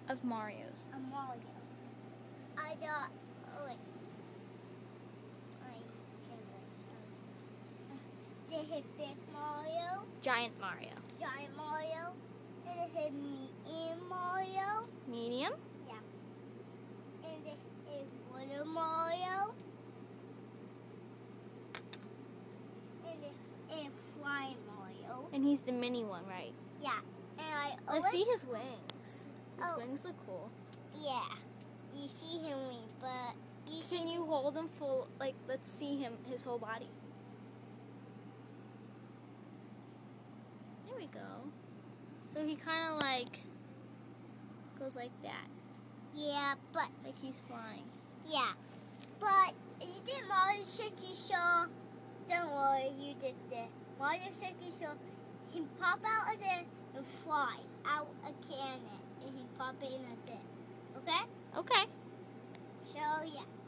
of Marios? A Mario. I got. Oh wait. They hit Big Mario. Giant Mario. Giant Mario. And they hit Medium Mario. Medium? Yeah. And they hit Little Mario. And Flying Mario. And he's the mini one, right? Yeah. And Let's see his wings. His wings look cool. Yeah. You see him, but Can you hold him full? Like, let's see his whole body. There we go. So he kind of like goes like that. Yeah, but Like he's flying. yeah, but you did Mario 60 Show. Don't worry, you did the Mario 60 Show. He pop out of there and fly out a cannon, and he pop in a there. Okay? Okay. So yeah.